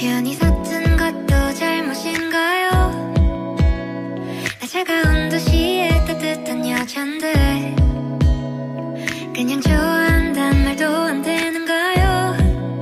편히 서툰 것도 잘못인가요? 나 차가운 도시의 따뜻한 여잔데 그냥 좋아한단 말도 안 되는가요?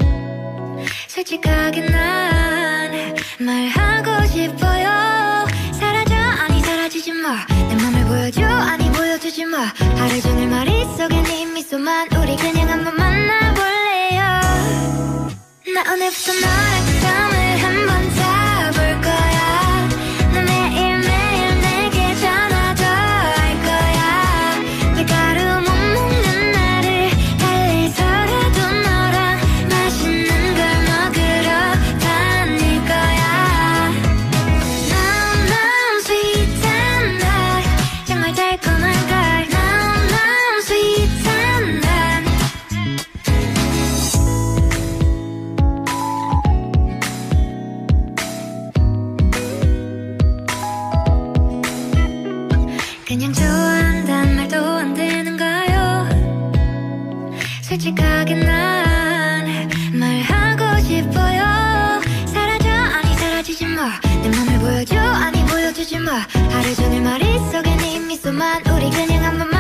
솔직하게 난 말하고 싶어요. 사라져 아니 사라지지 마. 내 맘을 보여줘 아니 보여주지 마. 하루 종일 머릿속에 네 미소만. 우리 그냥 한번 만나볼래요. 나 오늘부터 너랑 썸을 한번 타볼 거야. 너 매일매일 내게 전화도 할 거야. 밀가루 못 먹는 나를 달래서라도 너랑 맛있는 걸 먹으러 다닐 거야. 너무 sweet and hot. 정말 달콤한 걸. 너무 sweet and hot. 그냥 좋아한단 말도 안 되는가요? 솔직하게 난 말하고 싶어요. 사라져 아니 사라지지 마. 내 맘을 보여줘 아니 보여주지 마. 하루 종일 머릿속에 네 미소만. 우리 그냥 한번